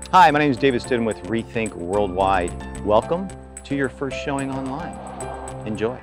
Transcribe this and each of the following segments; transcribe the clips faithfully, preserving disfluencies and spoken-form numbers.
Hi, my name is David Stidham with Rethink Worldwide. Welcome to your first showing online. Enjoy.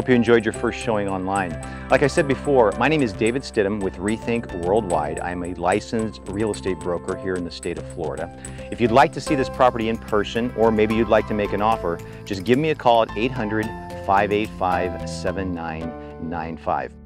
you enjoyed your first showing online. Like I said before, my name is David Stidham with Rethink Worldwide. I'm a licensed real estate broker here in the state of Florida. If you'd like to see this property in person, or maybe you'd like to make an offer, just give me a call at eight hundred, five eight five, seven nine nine five.